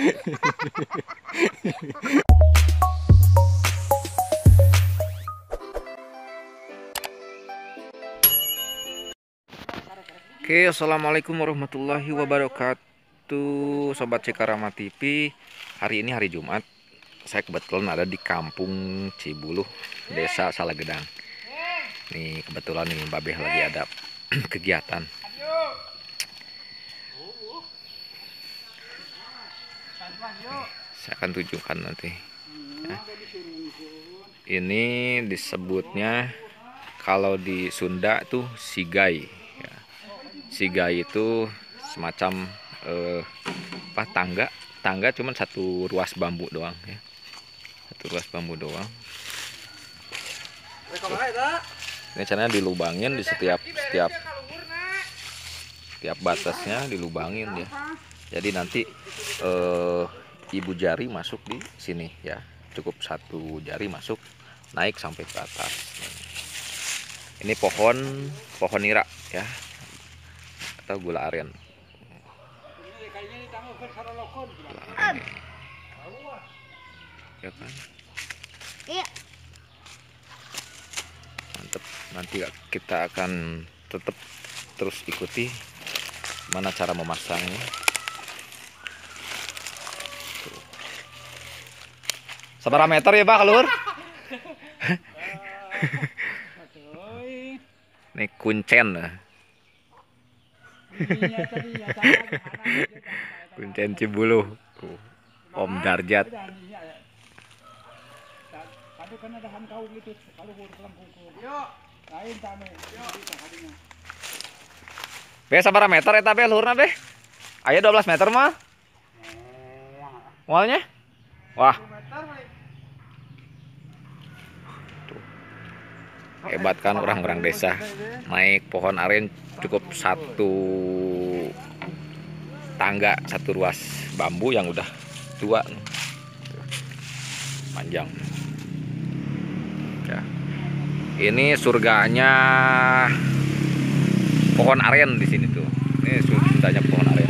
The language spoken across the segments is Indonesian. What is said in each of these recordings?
Oke, assalamualaikum warahmatullahi wabarakatuh, Sobat Cikarama TV. Hari ini hari Jumat. Saya kebetulan ada di Kampung Cibuluh, Desa Salagedang. Nih kebetulan nih Babeh lagi ada kegiatan. Saya akan tunjukkan nanti. Ya. Ini disebutnya kalau di Sunda tuh sigai. Ya. Sigai itu semacam tangga cuman satu ruas bambu doang ya. Satu ruas bambu doang. Ini caranya dilubangin di setiap batasnya dilubangin ya. Jadi nanti ibu jari masuk di sini ya. Cukup satu jari masuk naik sampai ke atas. Ini pohon nira ya. Atau gula aren. Ya kan? Iya. Mantep. Nanti kita akan tetap terus ikuti mana cara memasangnya. Seberapa meter ya Pak Lur? Nih kuncen. Kuncen Cibuluh. Om Darjat. Be sabaraha meter eta be luhurna be? Aya 12 meter mah. Mualnya? Wah. Hebat kan orang-orang desa. Naik pohon aren cukup satu tangga, satu ruas bambu yang udah tua. Panjang. Ya. Ini surganya pohon aren di sini tuh. Ini surganya pohon aren.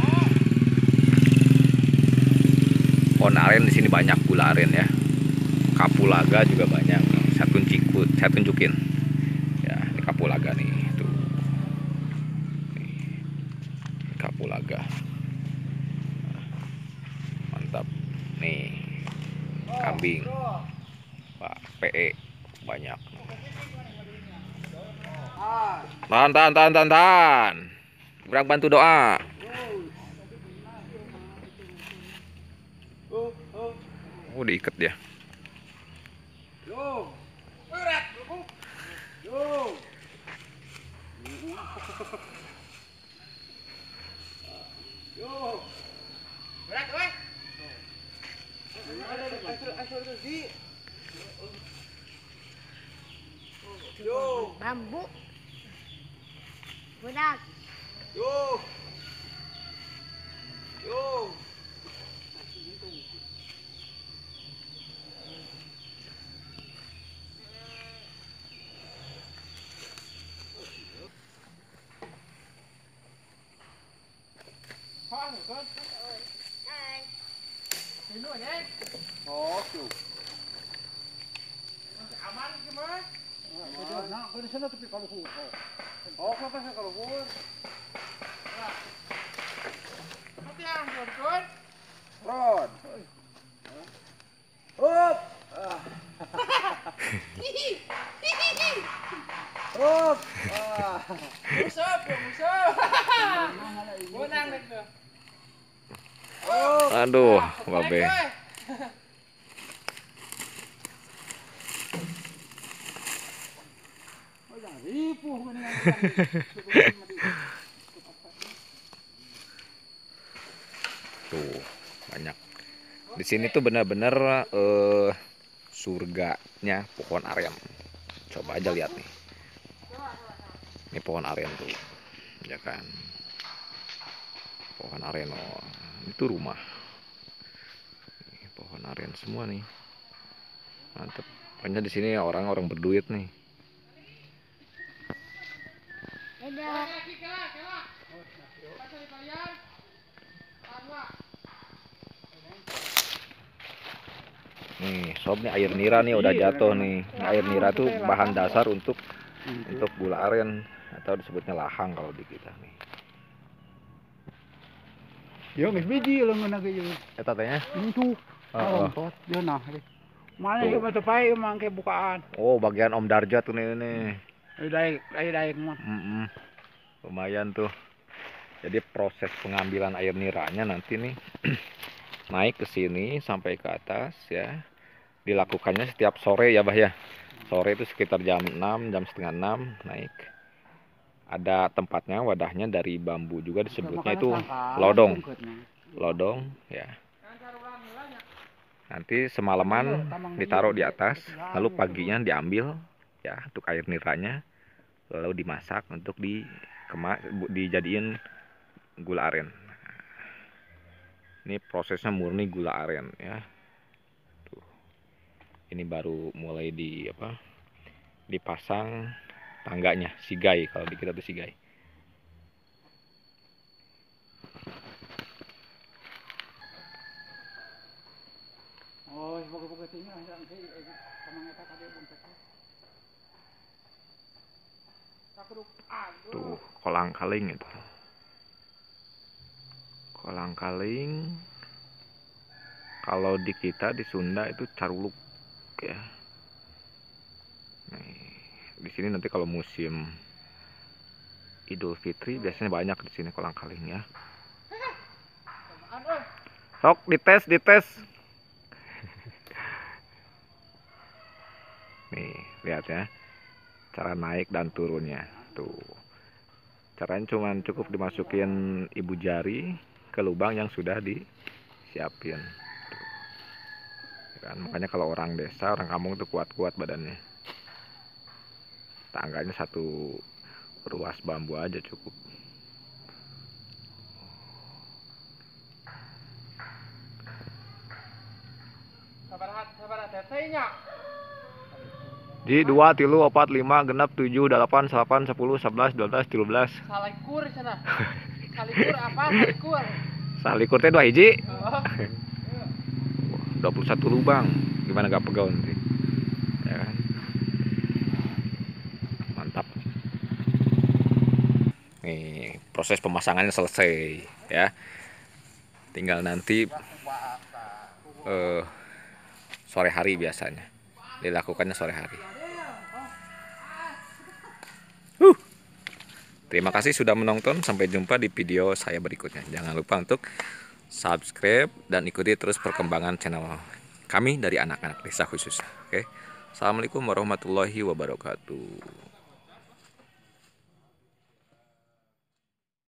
Pohon aren di sini banyak gula aren ya. Kapulaga juga banyak. Saya tunjukin. Ya, ini kapulaga nih tuh. Nih, kapulaga. Mantap. Nih. Kambing. Pak PE banyak. Tahan. Kurang bantu doa. Oh, diikat dia. Bambu. Berat. Aman gimana? Nah, di sana tapi kalau full. Oh, kenapa saya kalau full? Nanti yang turun. Rod. Up. Up. Musuh. Menang itu. Aduh, Babe. Tuh, banyak. Di sini tuh benar-benar surganya pohon aren. Coba aja lihat nih. Ini pohon aren tuh. Ya kan. Pohon aren, oh. Itu rumah. Ini pohon aren semua nih. Mantep. Pokoknya di sini orang-orang berduit nih. Dadah. Nih, sob, nih air nira nih udah jatuh nih. Ini air nira tuh bahan dasar untuk gula aren atau disebutnya lahang kalau di kita nih. Yo geus biji leungeun ge ieu. Eta teh nya? Itu. Heeh. Rompot dia nah. Mana ieu mah teu pae mangke bukaan. Oh, bagian Om Darja tuh nih. Daek mah. Lumayan tuh. Jadi proses pengambilan air niranya nanti nih naik ke sini sampai ke atas ya. Dilakukannya setiap sore ya, Bah ya. Sore itu sekitar jam 6, jam setengah 6 naik. Ada tempatnya, wadahnya dari bambu juga disebutnya itu lodong. Lodong ya. Nanti semalaman ditaruh di atas, lalu paginya diambil ya untuk air niranya, lalu dimasak untuk dijadiin gula aren. Ini prosesnya murni gula aren ya. Tuh. Ini baru mulai dipasang tangganya, sigai kalau di kita tuh sigai. Oh, semoga-moga tinggal kamang eta kade buntet. Tuh, kolang kaling itu. Kolang kaling kalau di kita di Sunda itu caruluk ya. Nih, di sini nanti kalau musim Idul Fitri biasanya banyak di sini kolang kaling ya. Sok dites. Nih, lihat ya. Cara naik dan turunnya. Tuh. Caranya cukup dimasukin ibu jari ke lubang yang sudah disiapin. Tuh. Kan, makanya kalau orang desa, orang kampung tuh kuat-kuat badannya. Tangganya satu ruas bambu aja cukup. Sabar tetenya. Di 2, 3, 4, 5, genap, 7, 8, 8, 10, 11, 12, 13. Salikur cenah. Salikur apa? Salikur. Salikur teh 2 hiji. Oh. 21 lubang. Gimana gak pegau nanti? Ya kan? Mantap. Nih, proses pemasangannya selesai ya. Tinggal nanti sore hari biasanya. Dilakukannya sore hari. Terima kasih sudah menonton. Sampai jumpa di video saya berikutnya. Jangan lupa untuk subscribe dan ikuti terus perkembangan channel kami dari anak-anak desa khususnya. Oke. Assalamualaikum warahmatullahi wabarakatuh.